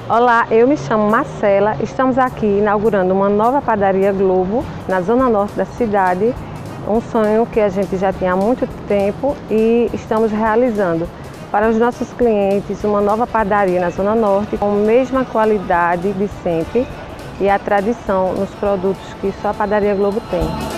Olá, eu me chamo Marcela, estamos aqui inaugurando uma nova padaria Globo na zona norte da cidade, um sonho que a gente já tinha há muito tempo e estamos realizando. Para os nossos clientes, uma nova padaria na zona norte com a mesma qualidade de sempre e a tradição nos produtos que só a padaria Globo tem.